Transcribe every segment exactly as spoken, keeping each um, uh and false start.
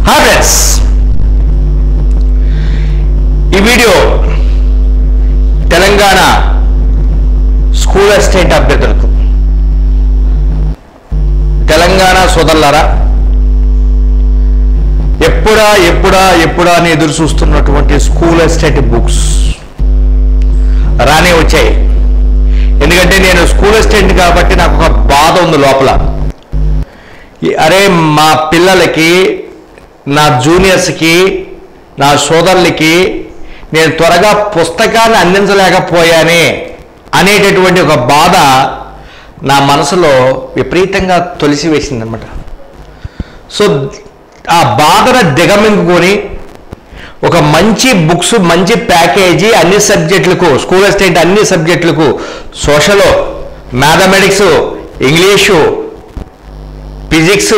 Hi friends, ఈ video Telangana school assistant అభ్యర్థులకు, తెలంగాణ సోదరులారా, ఎప్పుడా ఎప్పుడా ఎప్పుడా అని ఎదురు చూస్తున్నటువంటి స్కూల్ అసిస్టెంట్ బుక్స్ రానే వచ్చాయి. ఎందుకంటే నేను స్కూల్ అసిస్టెంట్ కాబట్టి నాకు ఒక బాధ ఉంది లోపల. అరే, మా పిల్లలకి, నా జూనియర్స్కి, నా సోదరులకి నేను త్వరగా పుస్తకాన్ని అందించలేకపోయానే అనేటటువంటి ఒక బాధ నా మనసులో విపరీతంగా తొలిసివేసిందనమాట. సో ఆ బాధను దిగమింగుకొని ఒక మంచి బుక్స్, మంచి ప్యాకేజీ అన్ని సబ్జెక్టులకు, స్కూల్ అసిస్టెంట్ అన్ని సబ్జెక్టులకు, సోషల్, మ్యాథమెటిక్స్, ఇంగ్లీషు, ఫిజిక్స్,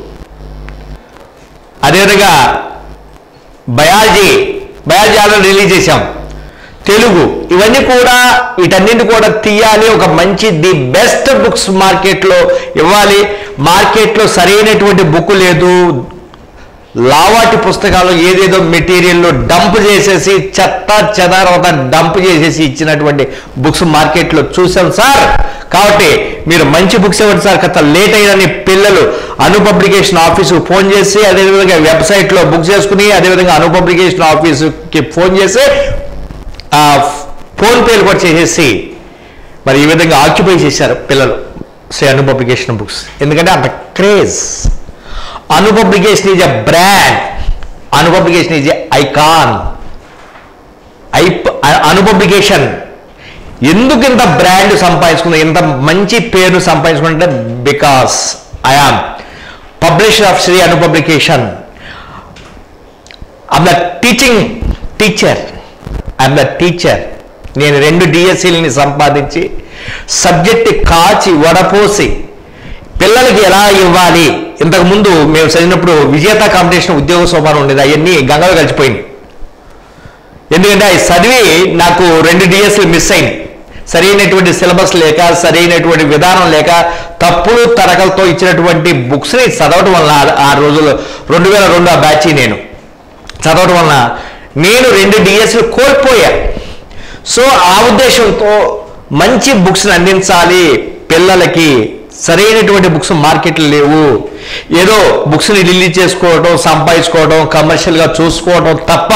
అదేవిధంగా బయాలజీ బయాలజీ ఆల్రెడీ రిలీజ్ చేశాం, తెలుగు, ఇవన్నీ కూడా వీటన్నింటి కూడా తీయాలి. ఒక మంచి ది బెస్ట్ బుక్స్ మార్కెట్లో ఇవ్వాలి. మార్కెట్లో సరైనటువంటి బుక్ లేదు, లావాటి పుస్తకాలు ఏదేదో మెటీరియల్లో డంప్ చేసేసి, చెత్త చెదారత డంప్ చేసేసి ఇచ్చినటువంటి బుక్స్ మార్కెట్లో చూసాం సార్. కాబట్టి మీరు మంచి బుక్స్ ఇవ్వండి సార్. కథ లేట్ అయినని పిల్లలు అను పబ్లికేషన్ ఆఫీసుకు ఫోన్ చేసి, అదేవిధంగా వెబ్సైట్లో బుక్ చేసుకుని, అదేవిధంగా అను పబ్లికేషన్ ఆఫీసుకి ఫోన్ చేసి ఫోన్ పేలు కూడా చేసేసి మరి ఈ విధంగా ఆక్యుపై చేశారు పిల్లలు సే అను పబ్లికేషన్ బుక్స్. ఎందుకంటే అంత craze. Anu publication is a brand, Anu publication is a icon. I Anu publication ఎందుకు ఇంత బ్రాండ్ సంపాదించుకుంది, ఇంత మంచి పేరును సంపాదించుకుంటే, because I am publisher of Shri Anu publication. I'm the teaching teacher I'm the teacher. నేను రెండు డిఎస్సీలని సంపాదించి సబ్జెక్ట్ కాచి వడపోసి పిల్లలకి ఎలా ఇవ్వాలి. ఇంతకుముందు మేము చదివినప్పుడు విజేత కాంపిటీషన్ ఉద్యోగ సోపానం ఉండేది, అవన్నీ గంగలో కలిసిపోయింది. ఎందుకంటే అవి చదివి నాకు రెండు డిఎస్సీలు మిస్ అయింది. సరైనటువంటి సిలబస్ లేక, సరైనటువంటి విధానం లేక, తప్పుడు తరగలతో ఇచ్చినటువంటి బుక్స్ని చదవటం వల్ల ఆ రోజుల్లో రెండు వేల రెండు ఆ బ్యాచ్ నేను చదవటం వలన నేను రెండు డిఎస్సీలు కోల్పోయా. సో ఆ ఉద్దేశంతో మంచి బుక్స్ని అందించాలి పిల్లలకి. సరైనటువంటి బుక్స్ మార్కెట్లు లేవు. ఏదో బుక్స్ని రిలీజ్ చేసుకోవడం, సంపాదించుకోవడం, కమర్షియల్గా చూసుకోవడం తప్ప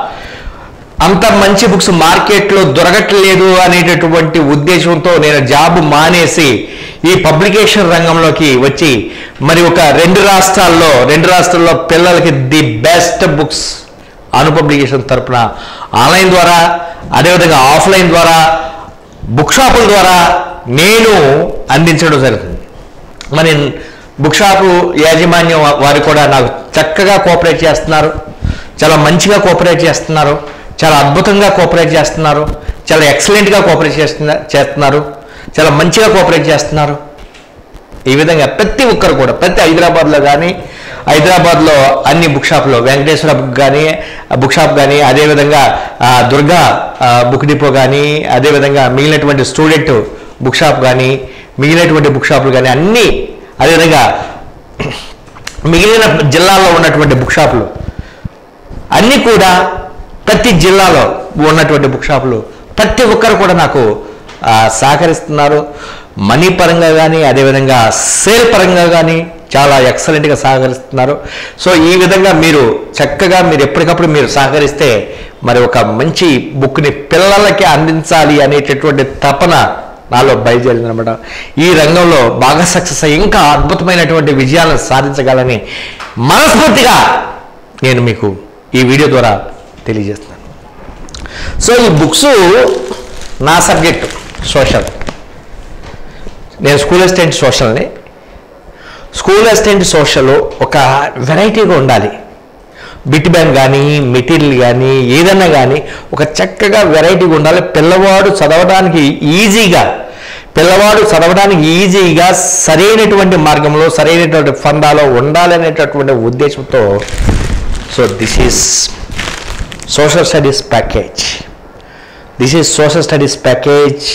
అంత మంచి బుక్స్ మార్కెట్లో దొరకట్లేదు అనేటటువంటి ఉద్దేశంతో నేను జాబ్ మానేసి ఈ పబ్లికేషన్ రంగంలోకి వచ్చి మరి ఒక రెండు రాష్ట్రాల్లో రెండు రాష్ట్రాల్లో పిల్లలకి the best books Anu publication తరపున ఆన్లైన్ ద్వారా, అదేవిధంగా ఆఫ్లైన్ ద్వారా, బుక్ షాపుల ద్వారా నేను అందించడం జరుగుతుంది. మరి బుక్ షాపు యాజమాన్యం వారు కూడా నాకు చక్కగా కోఆపరేట్ చేస్తున్నారు, చాలా మంచిగా కోఆపరేట్ చేస్తున్నారు, చాలా అద్భుతంగా కోఆపరేట్ చేస్తున్నారు, చాలా ఎక్సలెంట్గా కోఆపరేట్ చేస్తున్నా చేస్తున్నారు చాలా మంచిగా కోఆపరేట్ చేస్తున్నారు. ఈ విధంగా ప్రతి ఒక్కరు కూడా, ప్రతి హైదరాబాద్లో కానీ, హైదరాబాద్లో అన్ని బుక్ షాప్లో, వెంకటేశ్వర బుక్ కానీ బుక్ షాప్ కానీ, అదేవిధంగా దుర్గా బుక్ డిపో కానీ, అదేవిధంగా మిగిలినటువంటి స్టూడెంట్ బుక్ షాప్ కానీ, మిగిలినటువంటి బుక్ షాపులు కానీ అన్నీ, అదేవిధంగా మిగిలిన జిల్లాల్లో ఉన్నటువంటి బుక్ షాపులు అన్నీ కూడా, ప్రతి జిల్లాలో ఉన్నటువంటి బుక్ షాపులు ప్రతి ఒక్కరు కూడా నాకు సహకరిస్తున్నారు. మనీ పరంగా కానీ, అదేవిధంగా సేల్ పరంగా కానీ చాలా ఎక్సలెంట్గా సహకరిస్తున్నారు. సో ఈ విధంగా మీరు చక్కగా మీరు ఎప్పటికప్పుడు మీరు సహకరిస్తే మరి ఒక మంచి బుక్ని పిల్లలకి అందించాలి అనేటటువంటి తపన నాలో బయలుదేరిందనమాట. ఈ రంగంలో బాగా సక్సెస్ అయ్యి ఇంకా అద్భుతమైనటువంటి విజయాలను సాధించగలని మనస్ఫూర్తిగా నేను మీకు ఈ వీడియో ద్వారా తెలియజేస్తున్నాను. సో ఈ బుక్స్ నా సబ్జెక్టు సోషల్. నేను స్కూల్ అసిస్టెంట్ సోషల్ని. స్కూల్ అసిస్టెంట్ సోషల్ ఒక వెరైటీగా ఉండాలి. బిట్ బ్యాన్ కానీ, మెటీరియల్ కానీ, ఏదన్నా కానీ ఒక చక్కగా వెరైటీగా ఉండాలి. పిల్లవాడు చదవడానికి ఈజీగా పిల్లవాడు చదవడానికి ఈజీగా సరైనటువంటి మార్గంలో, సరైనటువంటి ఫందాలో ఉండాలనేటటువంటి ఉద్దేశంతో so this is social studies package. This is social studies package.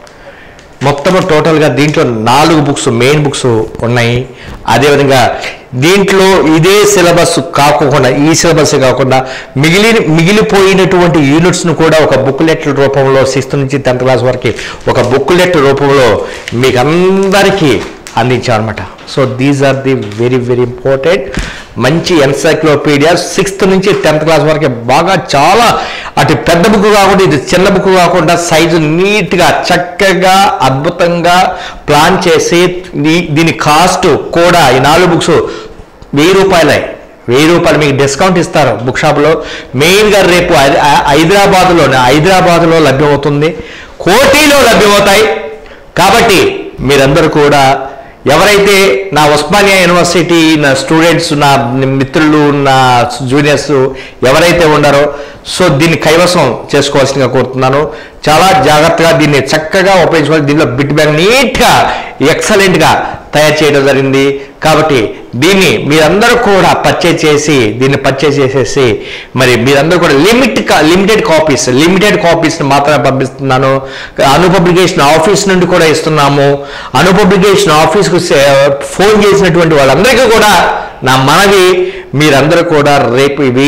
మొత్తము టోటల్గా దీంట్లో నాలుగు బుక్స్ మెయిన్ బుక్స్ ఉన్నాయి. అదేవిధంగా దీంట్లో ఇదే సిలబస్ కాకుండా ఈ సిలబస్ కాకుండా మిగిలి మిగిలిపోయినటువంటి యూనిట్స్ను కూడా ఒక బుక్లెట్ రూపంలో సిక్స్త్ నుంచి టెన్త్ క్లాస్ వరకు ఒక బుక్లెట్ రూపంలో మీకు అందరికీ అందించామన్నమాట. So these are the very very important మంచి ఎన్సైక్లోపీడియా సిక్స్త్ నుంచి టెన్త్ క్లాస్ వరకు బాగా చాలా అటు పెద్ద బుక్ కాకుండా ఇది చిన్న బుక్ కాకుండా సైజు నీట్గా చక్కగా అద్భుతంగా ప్లాన్ చేసి దీని కాస్ట్ కూడా ఈ నాలుగు బుక్స్ వెయ్యి రూపాయలే వెయ్యి రూపాయలు మీకు డిస్కౌంట్ ఇస్తారు బుక్ షాప్లో. మెయిన్గా రేపు హైదరాబాద్లోనే హైదరాబాద్లో లభ్యమవుతుంది, కోటిలో లభ్యమవుతాయి. కాబట్టి మీరందరూ కూడా ఎవరైతే నా ఉస్మానియా యూనివర్సిటీ నా స్టూడెంట్స్ నా మిత్రులు నా జూనియర్స్ ఎవరైతే ఉన్నారో సో దీన్ని కైవసం చేసుకోవాల్సిందిగా కోరుతున్నాను. చాలా జాగ్రత్తగా దీన్ని చక్కగా ఉపయోగించుకోవాలి. దీనిలో బిట్ బ్యాంక్ నీట్గా ఎక్సలెంట్గా తయారు చేయడం జరిగింది. కాబట్టి దీన్ని మీరందరూ కూడా పర్చేజ్ చేసి దీన్ని పర్చేజ్ చేసేసి మరి మీరందరూ కూడా లిమిట్ లిమిటెడ్ కాపీస్ లిమిటెడ్ కాపీస్ని మాత్రమే పంపిస్తున్నాను. అను పబ్లికేషన్ ఆఫీస్ నుండి కూడా ఇస్తున్నాము. అను పబ్లికేషన్ ఆఫీస్కు ఫోన్ చేసినటువంటి వాళ్ళందరికీ కూడా నా మనవి మీరందరూ కూడా రేపు ఇవి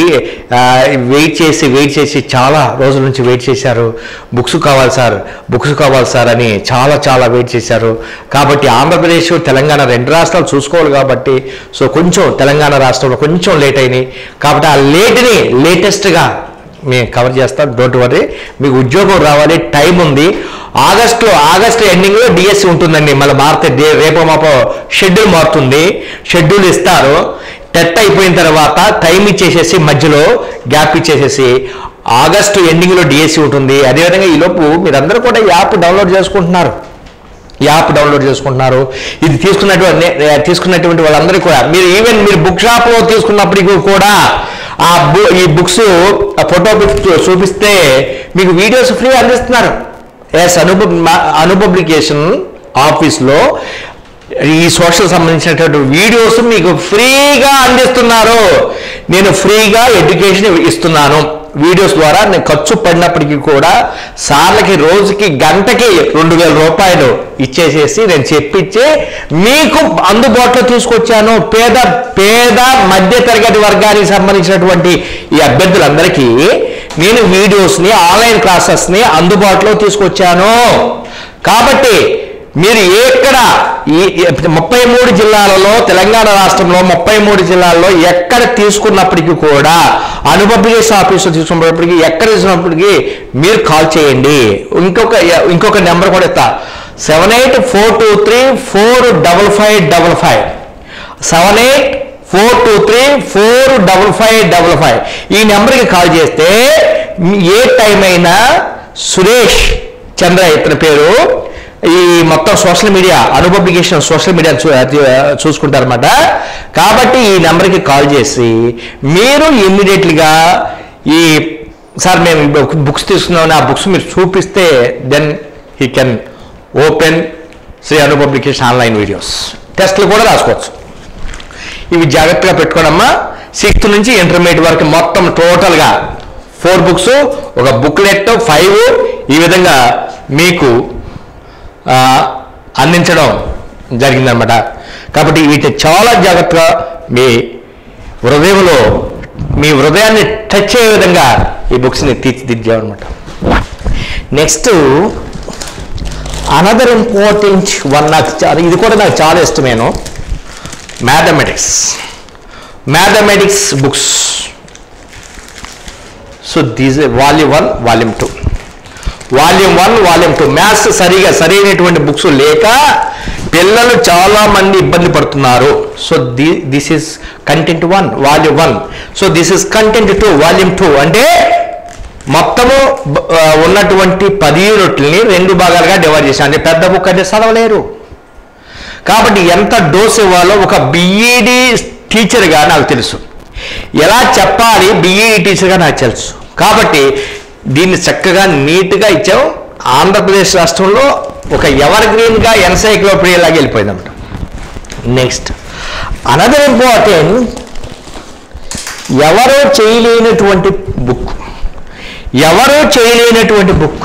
వెయిట్ చేసి వెయిట్ చేసి చాలా రోజుల నుంచి వెయిట్ చేశారు. బుక్స్ కావాలి సార్ బుక్స్ కావాలి సార్ అని చాలా చాలా వెయిట్ చేశారు. కాబట్టి ఆంధ్రప్రదేశ్ తెలంగాణ రెండు రాష్ట్రాలు చూసుకోవాలి కాబట్టి సో కొంచెం తెలంగాణ రాష్ట్రంలో కొంచెం లేట్ అయినాయి. కాబట్టి ఆ లేట్ని లేటెస్ట్గా మేము కవర్ చేస్తాం. డోంట్ వరీ, మీకు ఉద్యోగం రావాలి, టైం ఉంది. ఆగస్టులో ఆగస్టు ఎండింగ్లో డిఎస్సి ఉంటుందండి. మళ్ళీ మారితే రేపో మాపో షెడ్యూల్ మారుతుంది. షెడ్యూల్ ఇస్తారు. టెట్ అయిపోయిన తర్వాత టైం ఇచ్చేసేసి మధ్యలో గ్యాప్ ఇచ్చేసేసి ఆగస్టు ఎండింగ్లో డిఎస్సి ఉంటుంది. అదేవిధంగా ఈలోపు మీరందరూ కూడా యాప్ డౌన్లోడ్ చేసుకుంటున్నారు యాప్ డౌన్లోడ్ చేసుకుంటున్నారు ఇది తీసుకున్నటువంటి తీసుకున్నటువంటి వాళ్ళందరూ కూడా మీరు ఈవెన్ మీరు బుక్ షాప్లో తీసుకున్నప్పటికీ కూడా ఆ బు ఈ బుక్స్ ఫోటో చూపిస్తే మీకు వీడియోస్ ఫ్రీ అందిస్తున్నారు. ఎస్ అను అను పబ్లికేషన్ ఆఫీస్లో ఈ సోషల్ సంబంధించినటువంటి వీడియోస్ మీకు ఫ్రీగా అందిస్తున్నారు. నేను ఫ్రీగా ఎడ్యుకేషన్ ఇస్తున్నాను. వీడియోస్ ద్వారా నేను ఖర్చు పడినప్పటికీ కూడా సార్లకి రోజుకి గంటకి రెండు వేల రూపాయలు ఇచ్చేసేసి నేను చెప్పించి మీకు అందుబాటులో తీసుకొచ్చాను. పేద పేద మధ్య తరగతి వర్గానికి సంబంధించినటువంటి ఈ అభ్యర్థులందరికీ నేను వీడియోస్ని ఆన్లైన్ క్లాసెస్ని అందుబాటులో తీసుకొచ్చాను. కాబట్టి మీరు ఎక్కడ ఈ ముప్పై మూడు జిల్లాలలో తెలంగాణ రాష్ట్రంలో ముప్పై మూడు జిల్లాల్లో ఎక్కడ తీసుకున్నప్పటికీ కూడా అను పబ్లికేషన్ ఆఫీస్లో తీసుకున్నప్పటికీ ఎక్కడ తీసుకున్నప్పటికీ మీరు కాల్ చేయండి. ఇంకొక ఇంకొక నెంబర్ కూడా ఇస్తా seven eight four two three four double five double five seven eight four two three four double five double five ఈ నెంబర్కి కాల్ చేస్తే ఏ టైం అయినా సురేష్ చంద్ర ఇతని పేరు ఈ మొత్తం social media Anu publication social media చూసుకుంటారన్నమాట. కాబట్టి ఈ నెంబర్కి కాల్ చేసి మీరు ఇమ్మీడియట్లీగా ఈ సార్ మేము బుక్స్ తీసుకున్నామని ఆ బుక్స్ మీరు చూపిస్తే then he can open Shri Anu publication online videos టెస్ట్లు కూడా రాసుకోవచ్చు. ఇవి జాగ్రత్తగా పెట్టుకోవడమ్మా. సిక్స్త్ నుంచి ఇంటర్మీడియట్ వరకు మొత్తం టోటల్గా ఫోర్ బుక్స్ ఒక బుక్లెట్ ఫైవ్ ఈ విధంగా మీకు అందించడం జరిగిందనమాట. కాబట్టి వీటి చాలా జాగ్రత్తగా మీ హృదయంలో మీ హృదయాన్ని టచ్ అయ్యే విధంగా ఈ బుక్స్ని తీర్చిదిద్దామన్నమాట. నెక్స్ట్ అనదర్ ఇంపార్టెంట్ వన్ నాకు చాలా ఇది కూడా నాకు చాలా ఇష్టమేను mathematics mathematics books. So these volume one volume two volume one volume two maths సరిగా సరైనటువంటి బుక్స్ లేక పిల్లలు చాలా మంది ఇబ్బంది పడుతున్నారు. So the this is content one volume one. So this is content two volume two. అంటే మొత్తము ఉన్నటువంటి పది యూనిట్లని రెండు భాగాలుగా డివైడ్ చేశాను. అంటే పెద్ద బుక్ అంటే చదవలేరు. కాబట్టి ఎంత డోస్ ఇవ్వాలో ఒక బిఈడి టీచర్గా నాకు తెలుసు, ఎలా చెప్పాలి బిఈడి టీచర్గా నాకు తెలుసు. కాబట్టి దీన్ని చక్కగా నీట్గా ఇచ్చాం. ఆంధ్రప్రదేశ్ రాష్ట్రంలో ఒక ఎవర్ గ్రీన్గా ఎన్సైక్లోపీడియా లాగా వెళ్ళిపోయిందన్నమాట. నెక్స్ట్ అనదర్ ఇంపార్టెంట్ ఎవరో చేయలేనటువంటి బుక్ ఎవరో చేయలేనటువంటి బుక్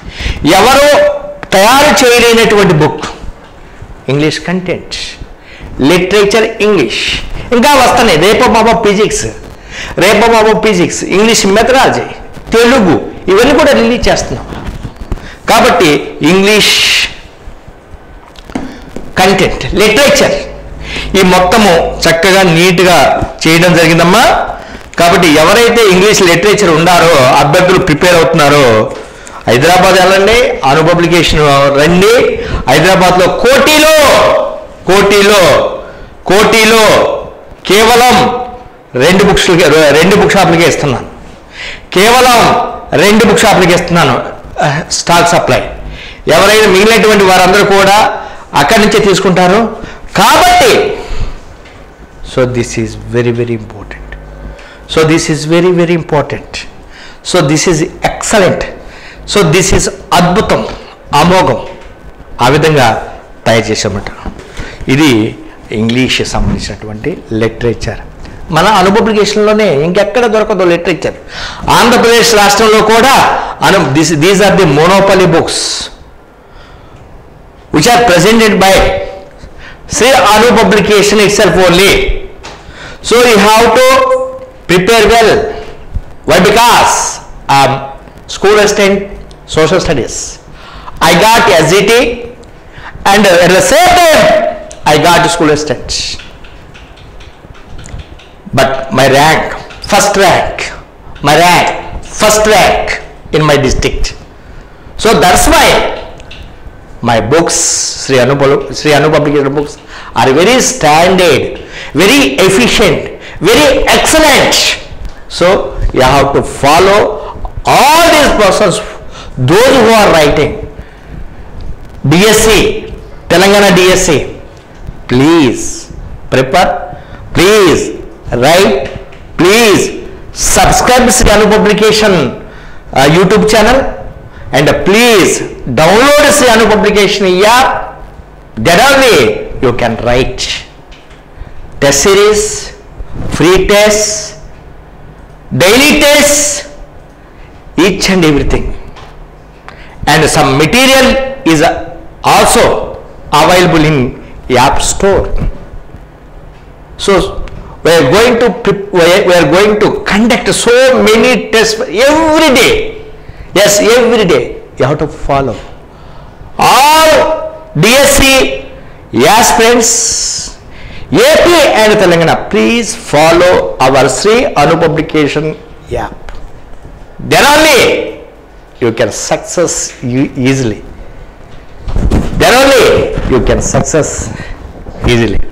ఎవరో తయారు చేయలేనటువంటి book English content. Literature English, ఇంకా వస్తున్నాయి రేపో మాపో ఫిజిక్స్, రేపో మాపో ఫిజిక్స్, ఇంగ్లీష్ మెథడాలజీ, తెలుగు, ఇవన్నీ కూడా రిలీజ్ చేస్తున్నాం. కాబట్టి ఇంగ్లీష్ కంటెంట్, లిటరేచర్, ఈ మొత్తము చక్కగా నీట్గా చేయడం జరిగిందమ్మా. కాబట్టి ఎవరైతే ఇంగ్లీష్ లిటరేచర్ ఉండారో, అభ్యర్థులు ప్రిపేర్ అవుతున్నారో, హైదరాబాద్ వెళ్ళండి, అను పబ్లికేషన్ రండి. హైదరాబాద్లో కోటిలో కోటిలో కోటిలో కేవలం రెండు బుక్స్ రెండు బుక్ షాపులకే ఇస్తున్నాను, కేవలం రెండు బుక్ షాపులకి ఇస్తున్నాను స్టాక్ సప్లై. ఎవరైనా మిగిలినటువంటి వారందరూ కూడా అక్కడి నుంచే తీసుకుంటారు. కాబట్టి so this is very very important, so this is very very important, so this is excellent, so this is అద్భుతం, అమోఘం. ఆ విధంగా తయారు చేసామట. ఇది ఇంగ్లీష్ సంబంధించినటువంటి లిటరేచర్. మన అను పబ్లికేషన్లోనే ఇంకెక్కడ దొరకదు లిటరేచర్. ఆంధ్రప్రదేశ్ రాష్ట్రంలో కూడా Anu this these are the monopoly books which are presented by Shri Anu publication itself only. So you have to prepare well. Why? Because I'm school assistant social studies. I got S G T and at the same time I got school assistant. But my rank, first rank, my rank, first rank in my district. So that's why my books, Sri Anu, Sri Anu publication books are very standard, very efficient, very excellent. So you have to follow all these persons. Those who are writing D S C, Telangana D S C, please prepare, please write, please subscribe to Sri Anu Publication uh, YouTube channel, and uh, please download Sri Anu Publication app. That only you can write test series, free tests, daily tests, each and everything. And some material is also available in App Store. So we are going to we are going to conduct so many tests every day. Yes, every day you have to follow. All D S C aspirants, A P and Telangana, please follow our Sri Anu Publication app. Then only you can success easily. Then only you can success easily.